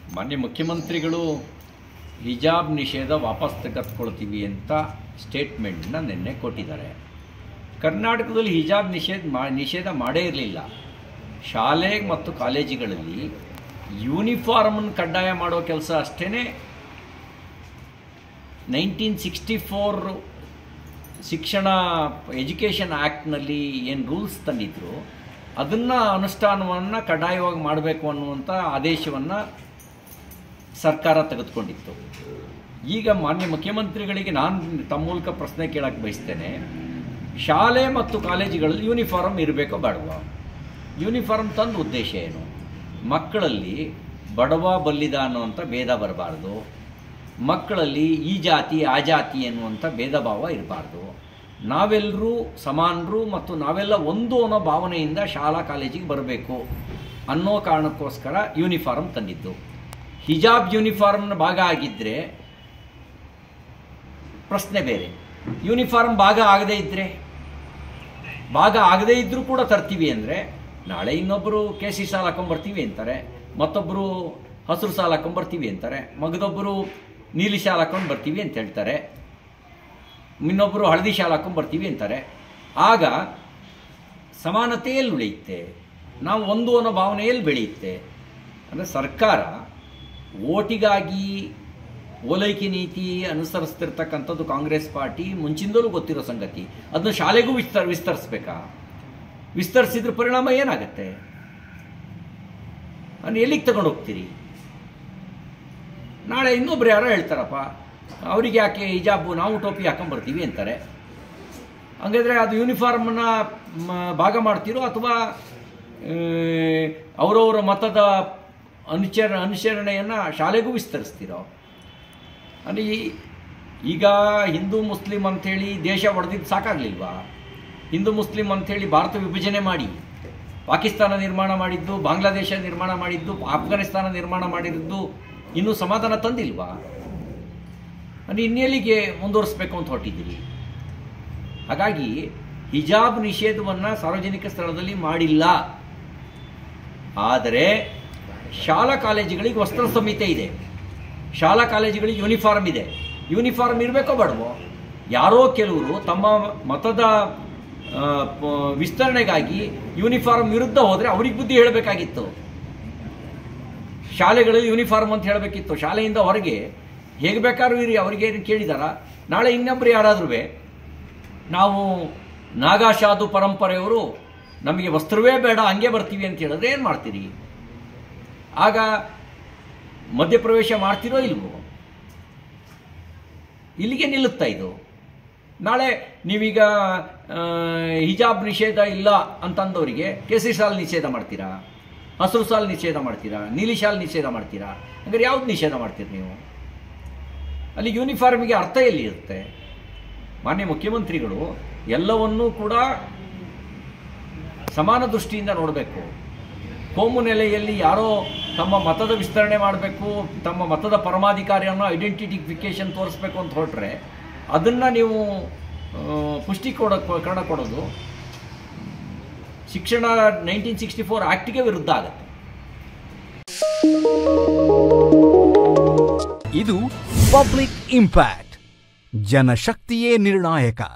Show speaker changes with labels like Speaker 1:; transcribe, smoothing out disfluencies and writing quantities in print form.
Speaker 1: ಮಾನ್ಯ ಮುಖ್ಯಮಂತ್ರಿಗಳು ಹಿಜಾಬ್ ನಿಷೇಧ ವಾಪಸ್ ತೆಗೆದುಕೊಳ್ತೀವಿ ಅಂತ ಸ್ಟೇಟ್ಮೆಂಟ್ನ ನಿನ್ನೆ ಕೊಟ್ಟಿದ್ದಾರೆ. ಕರ್ನಾಟಕದಲ್ಲಿ ಹಿಜಾಬ್ ನಿಷೇಧ ಮಾಡೇ ಇರಲಿಲ್ಲ. ಶಾಲೆ ಮತ್ತು ಕಾಲೇಜುಗಳಲ್ಲಿ ಯೂನಿಫಾರ್ಮನ್ನು ಕಡ್ಡಾಯ ಮಾಡೋ ಕೆಲಸ ಅಷ್ಟೇ 1964 ಶಿಕ್ಷಣ ಎಜುಕೇಷನ್ ಆ್ಯಕ್ಟ್ನಲ್ಲಿ ಏನು ರೂಲ್ಸ್ ತಂದಿದ್ರು ಅದನ್ನು ಅನುಷ್ಠಾನವನ್ನು ಕಡ್ಡಾಯವಾಗಿ ಮಾಡಬೇಕು ಅನ್ನುವಂಥ ಆದೇಶವನ್ನು ಸರ್ಕಾರ ತೆಗೆದುಕೊಂಡಿತ್ತು. ಈಗ ಮಾನ್ಯ ಮುಖ್ಯಮಂತ್ರಿಗಳಿಗೆ ನಾನು ತಮ್ಮ ಮೂಲಕ ಪ್ರಶ್ನೆ ಕೇಳಕ್ಕೆ ಬಯಸ್ತೇನೆ. ಶಾಲೆ ಮತ್ತು ಕಾಲೇಜುಗಳಲ್ಲಿ ಯೂನಿಫಾರ್ಮ್ ಇರಬೇಕೋ ಬೇಡವಾ? ಯೂನಿಫಾರ್ಮ್ ತಂದು ಉದ್ದೇಶ ಏನು? ಮಕ್ಕಳಲ್ಲಿ ಬಡವ ಬಲ್ಲಿದ ಅನ್ನುವಂಥ ಭೇದ ಬರಬಾರ್ದು. ಮಕ್ಕಳಲ್ಲಿ ಈ ಜಾತಿ ಆ ಜಾತಿ ಎನ್ನುವಂಥ ಭೇದ ಭಾವ ಇರಬಾರ್ದು. ನಾವೆಲ್ಲರೂ ಸಮಾನರು ಮತ್ತು ನಾವೆಲ್ಲ ಒಂದು ಅನ್ನೋ ಭಾವನೆಯಿಂದ ಶಾಲಾ ಕಾಲೇಜಿಗೆ ಬರಬೇಕು ಅನ್ನೋ ಕಾರಣಕ್ಕೋಸ್ಕರ ಯೂನಿಫಾರ್ಮ್ ತಂದಿದ್ದು. ಹಿಜಾಬ್ ಯೂನಿಫಾರ್ಮ್ನ ಭಾಗ ಆಗಿದ್ದರೆ ಪ್ರಶ್ನೆ ಬೇರೆ. ಯೂನಿಫಾರ್ಮ್ ಭಾಗ ಆಗದೇ ಇದ್ದರೂ ಕೂಡ ತರ್ತೀವಿ ಅಂದರೆ ನಾಳೆ ಇನ್ನೊಬ್ಬರು ಕೇಸರಿ ಸಾಲ ಹಾಕೊಂಬರ್ತೀವಿ ಅಂತಾರೆ, ಮತ್ತೊಬ್ಬರು ಹಸಿರು ಸಾಲ ಹಾಕೊಂಬರ್ತೀವಿ ಅಂತಾರೆ, ಮಗದೊಬ್ಬರು ನೀಲಿ ಶಾಲೆ ಹಾಕೊಂಡು ಬರ್ತೀವಿ ಅಂತ ಹೇಳ್ತಾರೆ, ಇನ್ನೊಬ್ಬರು ಹಳದಿ ಶಾಲೆ ಹಾಕೊಂಡು ಬರ್ತೀವಿ ಅಂತಾರೆ. ಆಗ ಸಮಾನತೆಯಲ್ಲಿ ಉಳಿಯುತ್ತೆ, ನಾವು ಒಂದು ಅನ್ನೋ ಭಾವನೆಯಲ್ಲಿ ಬೆಳೆಯುತ್ತೆ. ಅಂದರೆ ಸರ್ಕಾರ ಓಟಿಗಾಗಿ ಓಲೈಕೆ ನೀತಿ ಅನುಸರಿಸ್ತಿರ್ತಕ್ಕಂಥದ್ದು ಕಾಂಗ್ರೆಸ್ ಪಾರ್ಟಿ ಮುಂಚಿಂದಲೂ ಗೊತ್ತಿರೋ ಸಂಗತಿ. ಅದನ್ನು ಶಾಲೆಗೂ ವಿಸ್ತರಿಸ್ಬೇಕಾ? ವಿಸ್ತರಿಸಿದ್ರ ಪರಿಣಾಮ ಏನಾಗುತ್ತೆ? ನಾನು ಎಲ್ಲಿಗೆ ತಗೊಂಡು ಹೋಗ್ತೀರಿ? ನಾಳೆ ಇನ್ನೊಬ್ರು ಯಾರೋ ಹೇಳ್ತಾರಪ್ಪ ಅವರಿಗೆ ಯಾಕೆ ಹಿಜಾಬು, ನಾವು ಟೋಪಿ ಹಾಕೊಂಬರ್ತೀವಿ ಅಂತಾರೆ. ಹಂಗಾದ್ರೆ ಅದು ಯೂನಿಫಾರ್ಮನ್ನ ಭಾಗ ಮಾಡ್ತೀರೋ ಅಥವಾ ಅವರವರ ಮತದ ಅನುಸರಣೆಯನ್ನು ಶಾಲೆಗೂ ವಿಸ್ತರಿಸ್ತೀರೋ? ಅಂದರೆ ಈಗ ಹಿಂದೂ ಮುಸ್ಲಿಂ ಅಂಥೇಳಿ ದೇಶ ಒಡೆದಿದ್ದು ಸಾಕಾಗಲಿಲ್ವಾ? ಹಿಂದೂ ಮುಸ್ಲಿಂ ಅಂಥೇಳಿ ಭಾರತ ವಿಭಜನೆ ಮಾಡಿ ಪಾಕಿಸ್ತಾನ ನಿರ್ಮಾಣ ಮಾಡಿದ್ದು, ಬಾಂಗ್ಲಾದೇಶ ನಿರ್ಮಾಣ ಮಾಡಿದ್ದು, ಆಫ್ಘಾನಿಸ್ತಾನ ನಿರ್ಮಾಣ ಮಾಡಿದ್ದು ಇನ್ನೂ ಸಮಾಧಾನ ತಂದಿಲ್ವಾ? ಅಂದರೆ ಇನ್ನೆಲ್ಲಿಗೆ ಮುಂದುವರಿಸಬೇಕು ಅಂತ ಹೊರಟಿದ್ದೀರಿ? ಹಾಗಾಗಿ ಹಿಜಾಬ್ ನಿಷೇಧವನ್ನು ಸಾರ್ವಜನಿಕ ಸ್ಥಳದಲ್ಲಿ ಮಾಡಿಲ್ಲ. ಆದರೆ ಶಾಲಾ ಕಾಲೇಜುಗಳಿಗೆ ವಸ್ತ್ರ ಸಂಹಿತೆ ಇದೆ, ಶಾಲಾ ಕಾಲೇಜುಗಳಿಗೆ ಯೂನಿಫಾರ್ಮ್ ಇದೆ. ಯೂನಿಫಾರ್ಮ್ ಇರಬೇಕೋ ಬೇಡವೋ? ಯಾರೋ ಕೆಲವರು ತಮ್ಮ ಮತದ ವಿಸ್ತರಣೆಗಾಗಿ ಯೂನಿಫಾರ್ಮ್ ವಿರುದ್ಧ ಹೋದರೆ ಅವ್ರಿಗೆ ಬುದ್ಧಿ ಹೇಳಬೇಕಾಗಿತ್ತು. ಶಾಲೆಗಳಲ್ಲಿ ಯೂನಿಫಾರ್ಮ್ ಅಂತ ಹೇಳಬೇಕಿತ್ತು. ಶಾಲೆಯಿಂದ ಹೊರಗೆ ಹೇಗೆ ಬೇಕಾದ್ರೂ ಇರಿ, ಅವರಿಗೆ ಕೇಳಿದಾರ? ನಾಳೆ ಇನ್ನೊಬ್ಬರು ಯಾರಾದ್ರೂ ನಾವು ನಾಗಾಶಾದು ಪರಂಪರೆಯವರು ನಮಗೆ ವಸ್ತ್ರವೇ ಬೇಡ ಹಂಗೆ ಬರ್ತೀವಿ ಅಂತ ಹೇಳಿದ್ರೆ ಏನು ಮಾಡ್ತೀರಿ? ಆಗ ಮಧ್ಯಪ್ರವೇಶ ಮಾಡ್ತಿರೋ ಇಲ್ವೋ? ಇಲ್ಲಿಗೆ ನಿಲ್ಲುತ್ತಾ ಇದು? ನಾಳೆ ನೀವೀಗ ಹಿಜಾಬ್ ನಿಷೇಧ ಇಲ್ಲ ಅಂತಂದವರಿಗೆ ಕೇಸರಿ ಶಾಲೆ ನಿಷೇಧ ಮಾಡ್ತೀರಾ, ಹಸಿರು ಶಾಲೆ ನಿಷೇಧ ಮಾಡ್ತೀರಾ, ನೀಲಿ ಶಾಲೆ ನಿಷೇಧ ಮಾಡ್ತೀರಾ? ಹಾಗಾದ್ರೆ ಯಾವ್ದು ನಿಷೇಧ ಮಾಡ್ತೀರಿ ನೀವು? ಅಲ್ಲಿ ಯೂನಿಫಾರ್ಮಿಗೆ ಅರ್ಥ ಎಲ್ಲಿರುತ್ತೆ? ಮಾನ್ಯ ಮುಖ್ಯಮಂತ್ರಿಗಳು ಎಲ್ಲವನ್ನೂ ಕೂಡ ಸಮಾನ ದೃಷ್ಟಿಯಿಂದ ನೋಡಬೇಕು. ಕೋಮು ನೆಲೆಯಲ್ಲಿ ಯಾರೋ ತಮ್ಮ ಮತದ ವಿಸ್ತರಣೆ ಮಾಡಬೇಕು, ತಮ್ಮ ಮತದ ಪರಮಾಧಿಕಾರಿಯನ್ನು ಐಡೆಂಟಿಫಿಕೇಶನ್ ತೋರಿಸ್ಬೇಕು ಅಂತ ಹೊರಟ್ರೆ ಅದನ್ನು ನೀವು ಪುಷ್ಟಿ ಕೊಡೋದು ಶಿಕ್ಷಣ 1964 ಆಕ್ಟ್ಗೆ ವಿರುದ್ಧ ಆಗುತ್ತೆ.
Speaker 2: ಇದು ಪಬ್ಲಿಕ್ ಇಂಪ್ಯಾಕ್ಟ್. ಜನಶಕ್ತಿಯೇ ನಿರ್ಣಾಯಕ.